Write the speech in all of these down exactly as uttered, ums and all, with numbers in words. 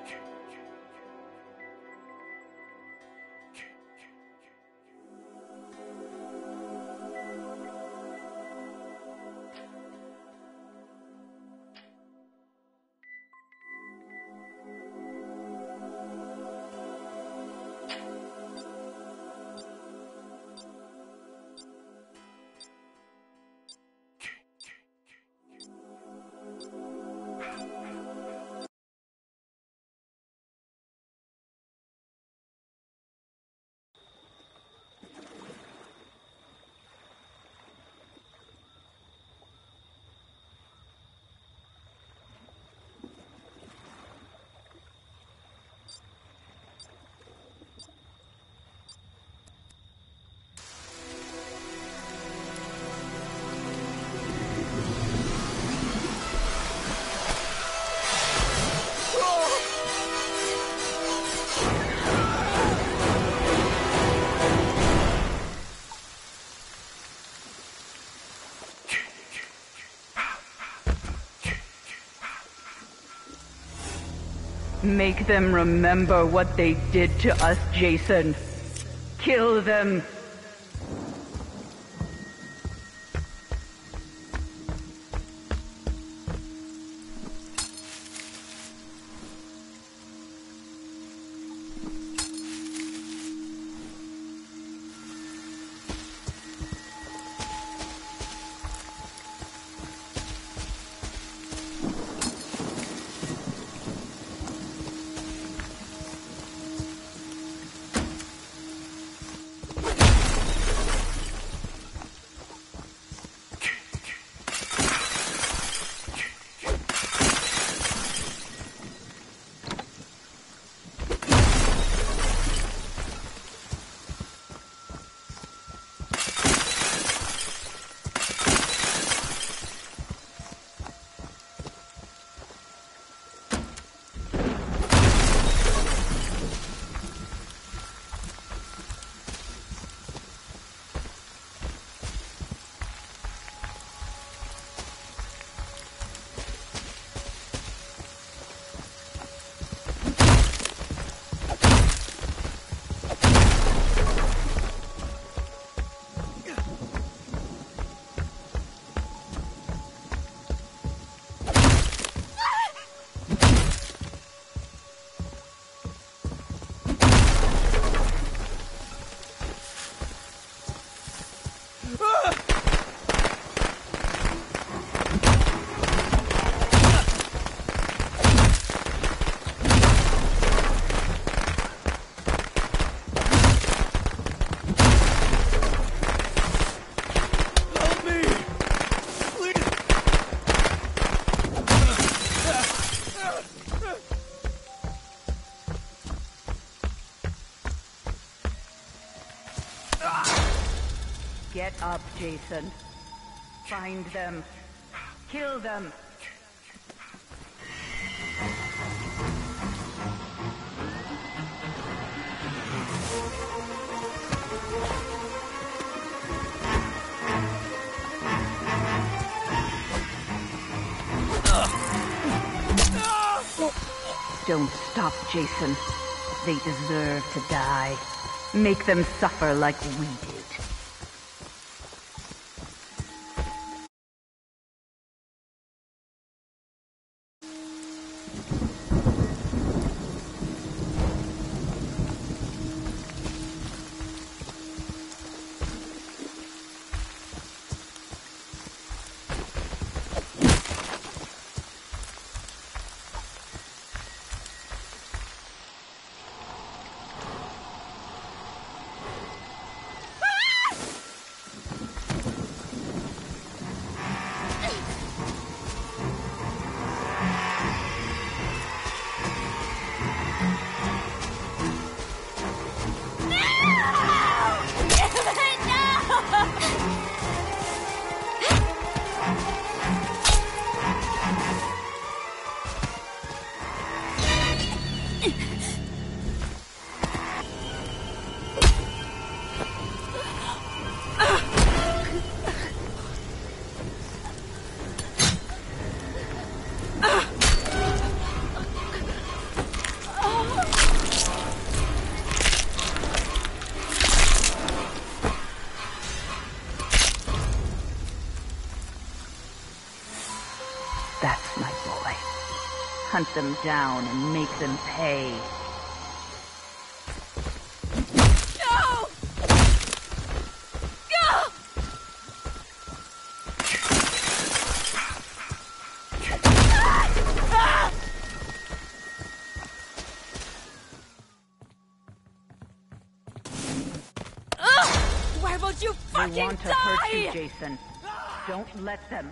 Make them remember what they did to us, Jason. Kill them. Get up, Jason. Find them. Kill them. Don't stop, Jason. They deserve to die. Make them suffer like we did. That's my boy. Hunt them down and make them pay. No! No! Why won't you fucking They want to die? hurt you, Jason. Don't let them.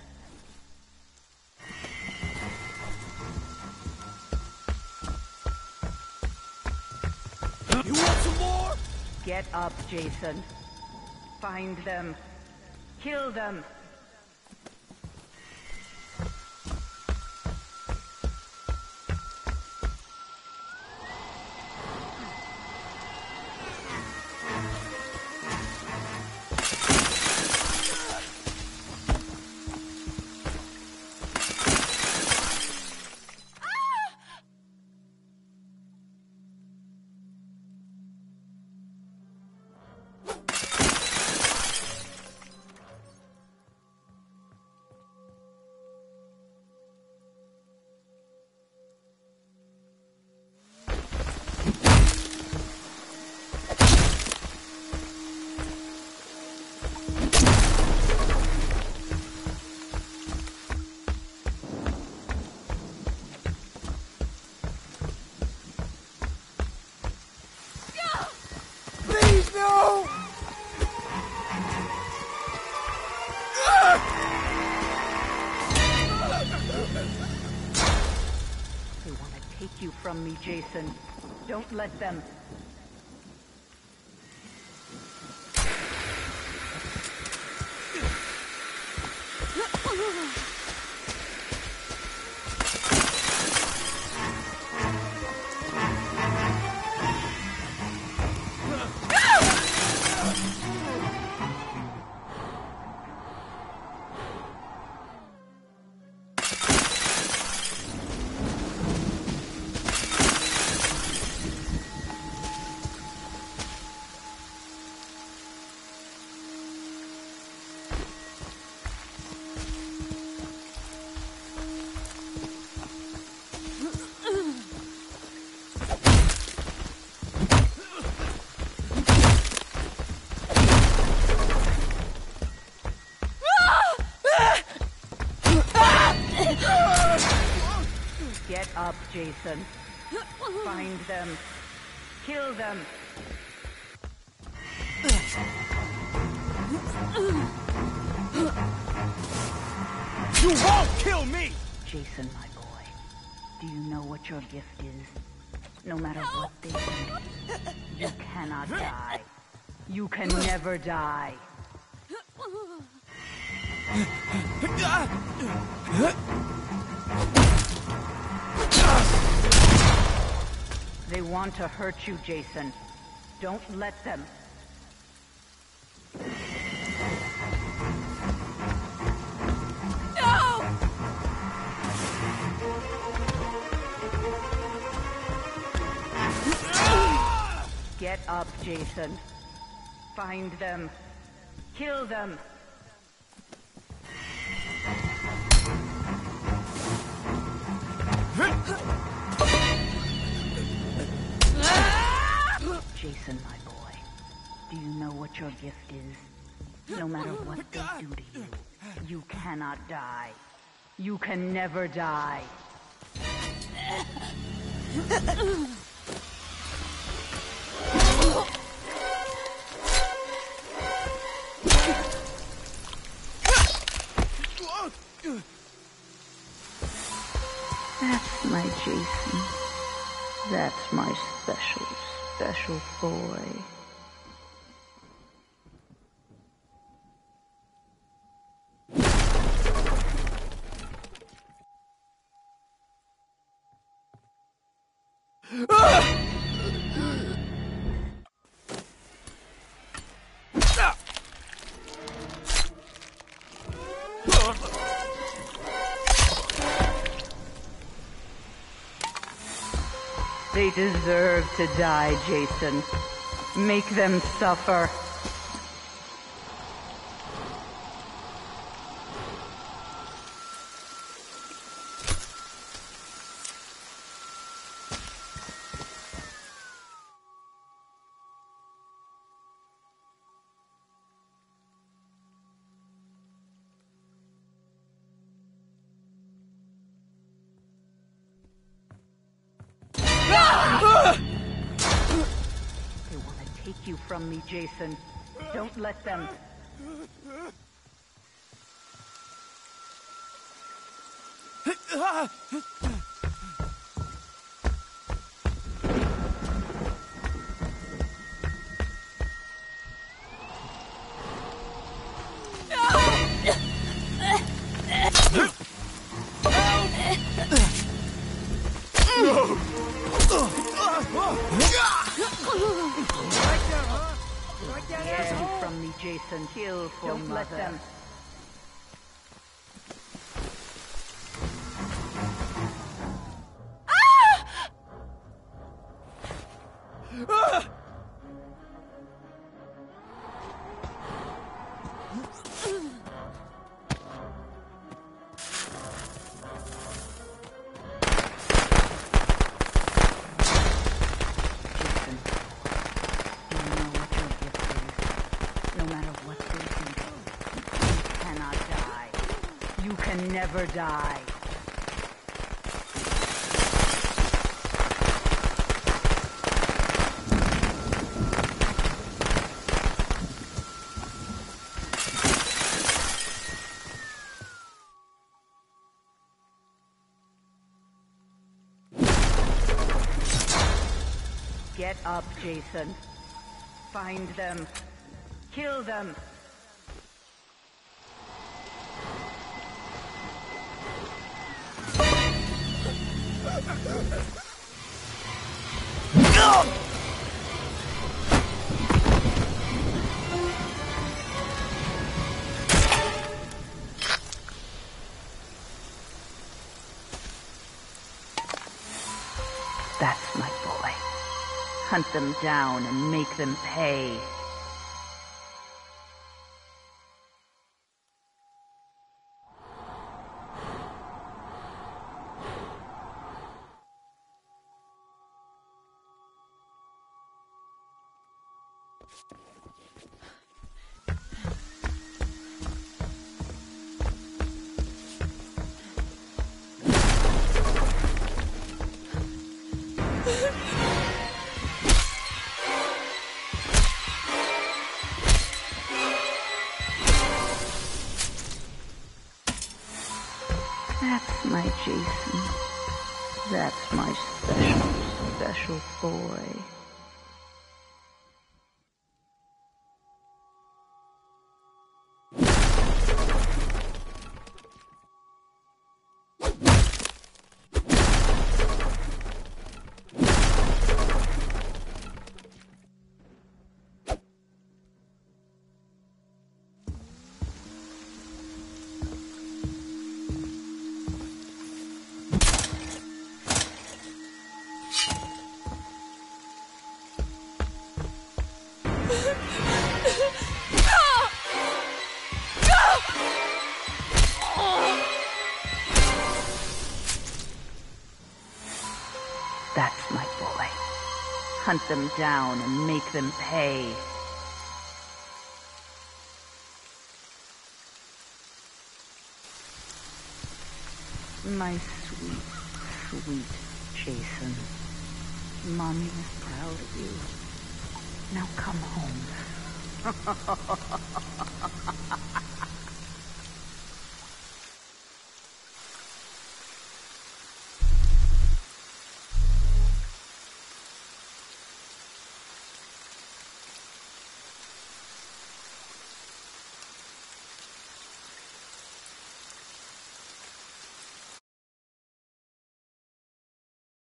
You want some more? Get up, Jason. Find them. Kill them. Please, no! They want to take you from me, Jason. Don't let them. Get up, Jason. Find them. Kill them. You won't kill me! Jason, my boy. Do you know what your gift is? No matter what they do, you cannot die. You can never die. They want to hurt you, Jason. Don't let them. No! Get up, Jason. Find them. Kill them. Jason, my boy, do you know what your gift is? No matter what they do to you, you cannot die. You can never die. That's my Jason. That's my special, special boy. They deserve to die, Jason. Make them suffer. take you from me, Jason. Don't let them... Get you from me, Jason. Kill for Don't let them... Never die. Get up, Jason. Find them. Kill them. That's my boy. Hunt them down and make them pay. That's my Jason. That's my special, special boy. That's my boy. Hunt them down and make them pay. My sweet, sweet Jason. Mommy is proud of you. Now come home.